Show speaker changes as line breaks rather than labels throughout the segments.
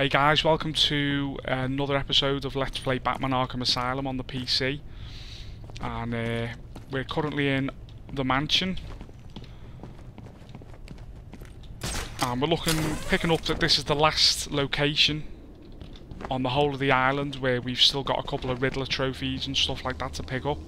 Hey guys, welcome to another episode of Let's Play Batman Arkham Asylum on the PC. And we're currently in the mansion. And we're picking up that this is the last location on the whole of the island where we've still got a couple of Riddler trophies and stuff like that to pick up.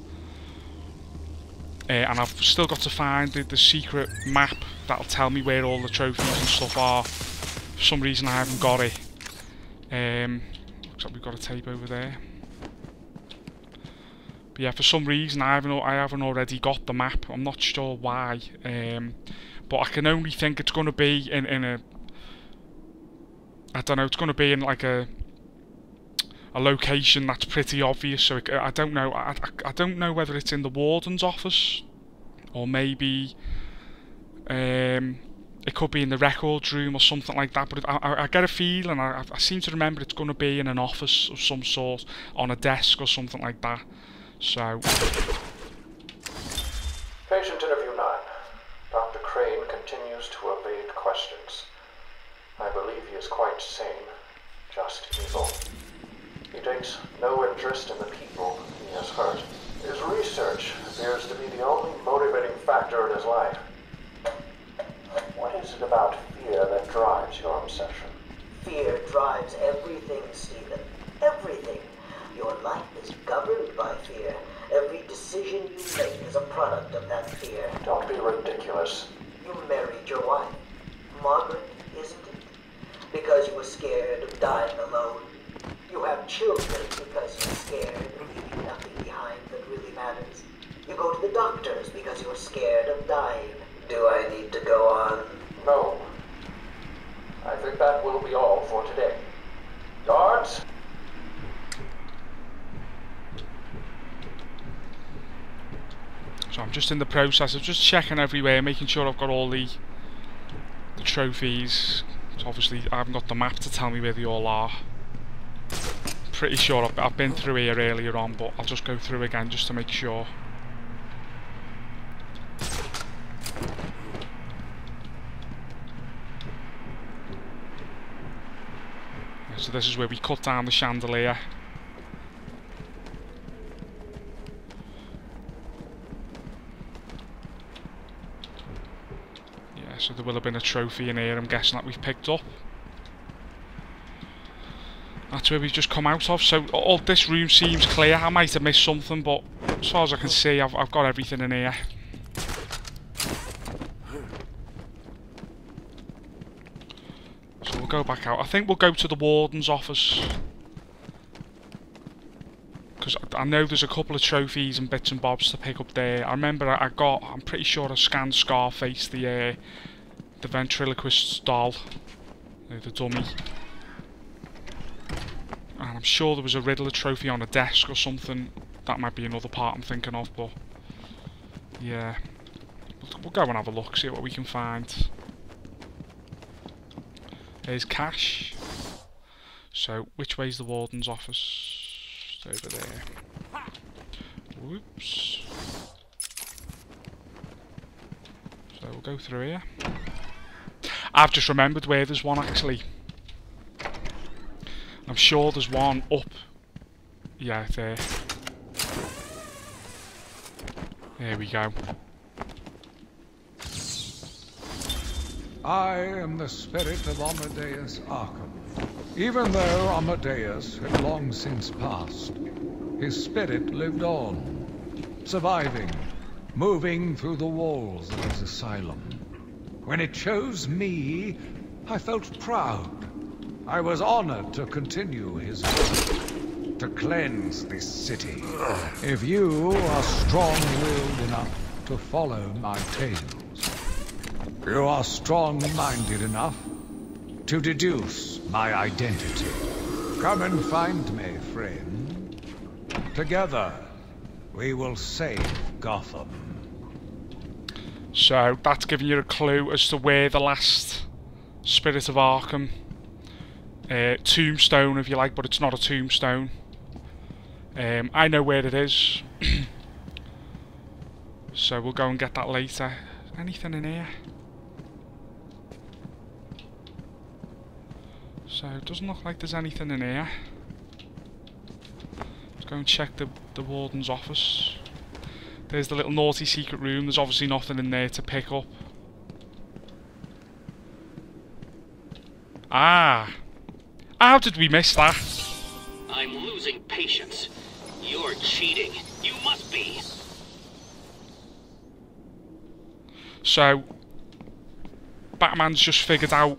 And I've still got to find the secret map that'll tell me where all the trophies and stuff are. For some reason I haven't got it. Looks like we've got a tape over there. But yeah, for some reason I haven't already got the map. I'm not sure why. But I can only think it's going to be in a... I don't know, it's going to be in like a location that's pretty obvious. So I don't know. I don't know whether it's in the warden's office or maybe it could be in the records room or something like that. But I get a feeling, I seem to remember it's going to be in an office of some sort, on a desk or something like that. So.
Patient interview 9. Dr. Crane continues to evade questions. I believe he is quite sane, just evil. He takes no interest in the people he has hurt. His research appears to be the only motivating factor in his life. What is it about fear that drives your obsession?
Fear drives everything, Stephen. Everything. Your life is governed by fear. Every decision you make is a product of that fear.
Don't be ridiculous.
You married your wife, Margaret, isn't it? Because you were scared of dying alone. You have children because you're scared of leaving nothing behind that really matters. You go to the doctors because you're scared of dying. Do I need to go on?
No. I think that will be all for today. Guards?
So I'm just in the process of just checking everywhere, making sure I've got all the trophies. So obviously I haven't got the map to tell me where they all are. Pretty sure I've been through here earlier on, but I'll just go through again just to make sure. So this is where we cut down the chandelier. Yeah, so there will have been a trophy in here, I'm guessing, that we've picked up. That's where we've just come out of. So all this room seems clear. I might have missed something, but as far as I can see, I've got everything in here. So we'll go back out. I think we'll go to the warden's office, because I know there's a couple of trophies and bits and bobs to pick up there. I remember I'm pretty sure I scanned Scarface, the ventriloquist doll, the dummy. And I'm sure there was a Riddler trophy on a desk or something. That might be another part I'm thinking of, but yeah. We'll go and have a look, see what we can find. There's cash. So, which way's the warden's office? It's over there. Whoops. So we'll go through here. I've just remembered where there's one actually. I'm sure there's one up. Yeah, there. There we go.
I am the spirit of Amadeus Arkham. Even though Amadeus had long since passed, his spirit lived on, surviving, moving through the walls of his asylum. When it chose me, I felt proud. I was honored to continue his work, to cleanse this city. If you are strong-willed enough to follow my tales, you are strong-minded enough to deduce my identity. Come and find me, friend. Together, we will save Gotham.
So, that's giving you a clue as to where the last Spirit of Arkham tombstone, if you like, but it's not a tombstone. I know where it is. So we'll go and get that later. Anything in here? So So it doesn't look like there's anything in here. Let's go and check the warden's office. There's the little naughty secret room. There's obviously nothing in there to pick up. Ah! How did we miss that?
I'm losing patience. You're cheating. You must be.
So, Batman's just figured out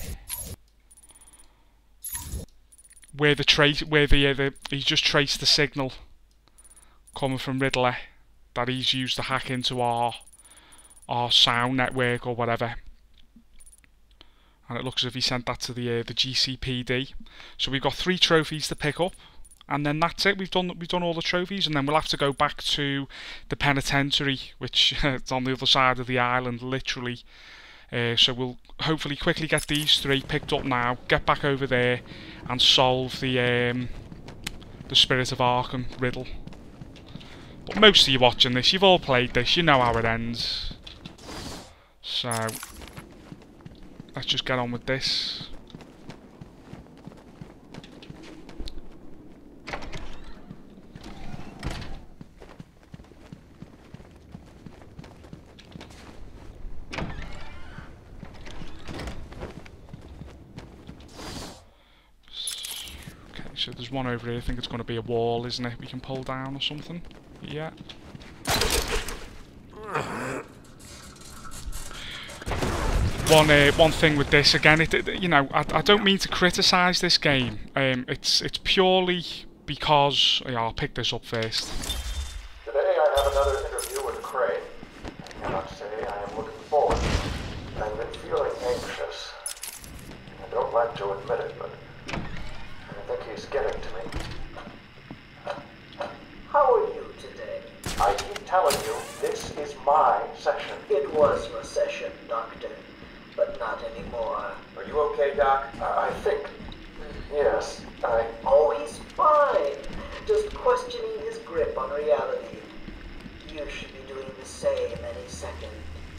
where he's just traced the signal coming from Riddler that he's used to hack into our sound network or whatever. And it looks as if he sent that to the GCPD. So we've got 3 trophies to pick up, and then that's it. We've done all the trophies, and then we'll have to go back to the penitentiary, which is on the other side of the island, literally. So we'll hopefully quickly get these 3 picked up now, get back over there, and solve the Spirit of Arkham riddle. But most of you watching this, you've all played this, you know how it ends. So let's just get on with this. Okay, so there's one over here. I think it's going to be a wall, isn't it? We can pull down or something. Yeah. One thing with this again, you know, I don't mean to criticise this game. It's purely because I'll pick this up first.
Today I have another interview with Crane. I cannot say I am looking forward. I've been feeling anxious. I don't like to admit it, but I think he's getting to me.
How are you today?
I keep telling you, this is my session.
It was your session, Doctor, but not anymore.
Are you okay, Doc? I think. Yes,
Oh, he's fine. Just questioning his grip on reality. You should be doing the same any second.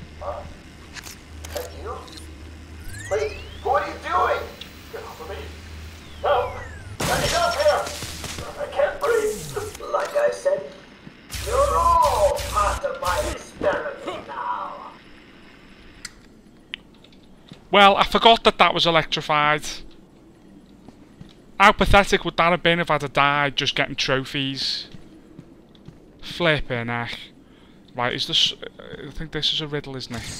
And you? Wait, what are you doing? Get off of me. Help! Let me help here! I can't breathe!
Like I said, you're all part of my experiment now.
Well, I forgot that was electrified. How pathetic would that have been if I'd have died just getting trophies? Flipping heck. Right, is this... I think this is a riddle, isn't it?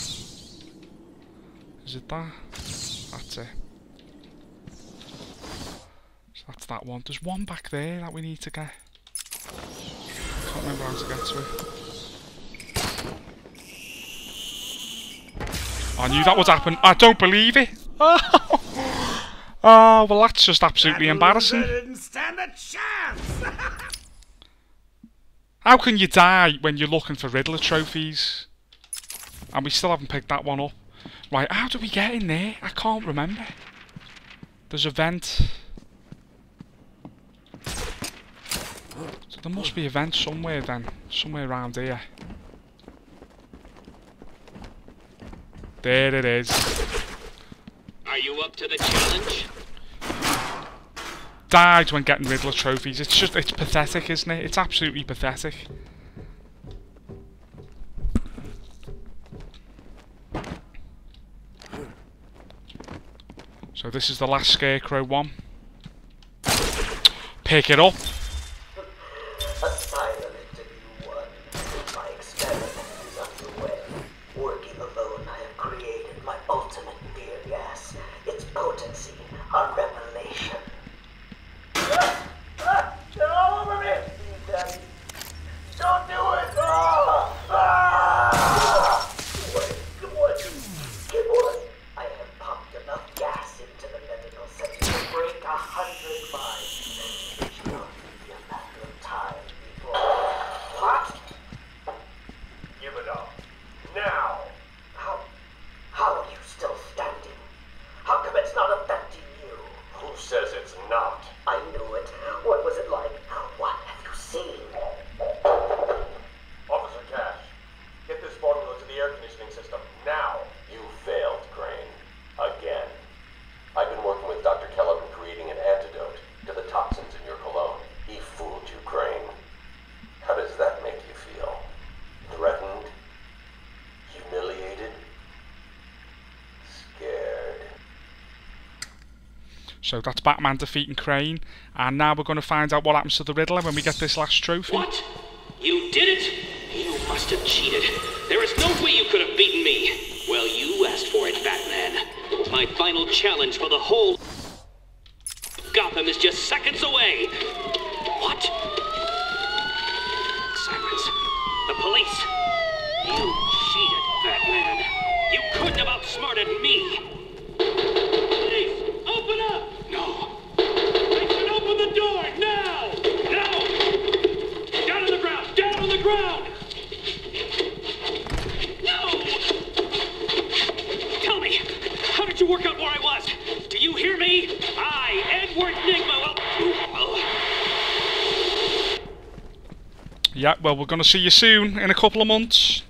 Is it that? That's it. So that's that one. There's one back there that we need to get. I can't remember how to get to it. I knew that would happen. I don't believe it. Oh, well, that's just absolutely embarrassing.
Didn't stand a chance.
How can you die when you're looking for Riddler trophies? And we still haven't picked that one up. Right, how do we get in there? I can't remember. There's a vent. So there must be a vent somewhere then. Somewhere around here. There it is.
Are you up to the challenge?
Died when getting Riddler trophies. It's pathetic, isn't it? It's absolutely pathetic. So this is the last Scarecrow one. Pick it up.
Asylum Interview 1. My experiment is underway. Working alone, I have created my ultimate fear gas. Its potency, a revelation. Get all over me! Daddy. Don't do it! Good boy. I have pumped enough gas into the medical center to break 100 minds. It should only be a matter of time before... What?
Give it up. Now!
How are you still standing? How come it's not affecting you?
Who says it's not?
I knew it. What was it like? What have you seen?
Officer Cash, get this formula to the air conditioning system now. You failed, Crane. Again. I've been working with Dr. Keller
So that's Batman defeating Crane, and now we're going to find out what happens to the Riddler when we get this last trophy.
What? You did it? You must have cheated. There is no way you could have beaten me. Well, you asked for it, Batman. My final challenge for the whole Gotham is just seconds away. What? Sirens. The police. You cheated, Batman. You couldn't have outsmarted me. Police, open up! No. They should open the door now! Now! Down on the ground! Down on the ground! No! Tell me, how did you work out where I was? Do you hear me? I, Edward Nygma,
Yeah, well, we're going to see you soon, in a couple of months.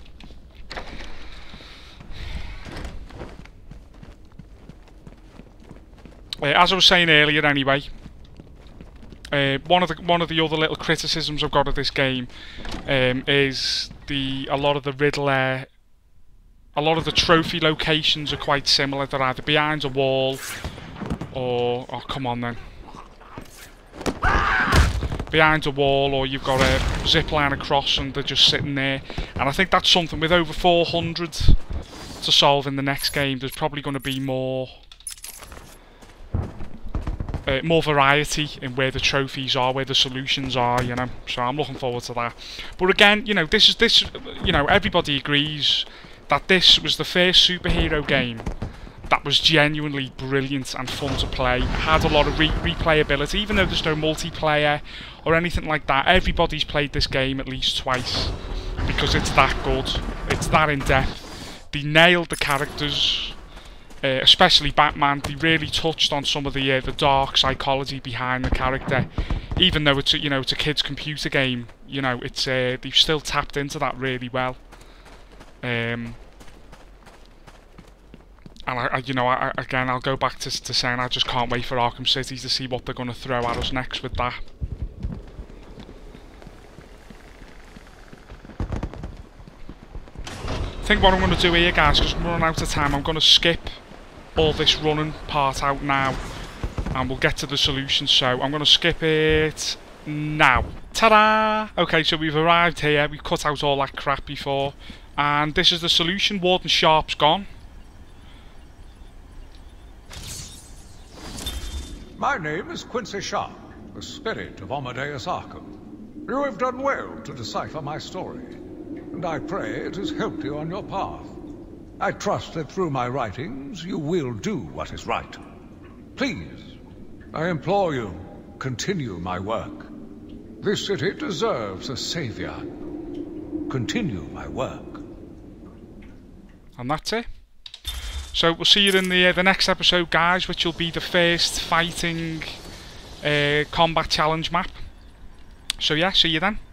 As I was saying earlier, anyway, one of the other little criticisms I've got of this game is a lot of the Riddler, a lot of the trophy locations are quite similar. They're either behind a wall or come on then, behind a wall, or you've got a zip line across and they're just sitting there. And I think that's something with over 400 to solve in the next game. There's probably going to be more variety in where the trophies are, where the solutions are, you know. So I'm looking forward to that. But again, you know, everybody agrees that this was the first superhero game that was genuinely brilliant and fun to play. It had a lot of replayability, even though there's no multiplayer or anything like that. Everybody's played this game at least twice because it's that good. It's that in depth. They nailed the characters. Especially Batman. They really touched on some of the dark psychology behind the character, even though it's it's a kid's computer game. You know, it's they've still tapped into that really well. And again, I'll go back to saying I just can't wait for Arkham City to see what they're going to throw at us next with that. I think what I'm going to do here, guys, because we're running out of time, I'm going to skip all this running part out now and we'll get to the solution. So I'm going to skip it now. Ta-da! Okay, so we've arrived here, we've cut out all that crap before, and this is the solution. Warden Sharp's gone.
My name is Quincy Sharp, the spirit of Amadeus Arkham. You have done well to decipher my story, and I pray it has helped you on your path. I trust that through my writings you will do what is right. Please, I implore you, continue my work. This city deserves a savior. Continue my work.
And that's it. So we'll see you in the next episode, guys, which will be the first fighting combat challenge map. So yeah, see you then.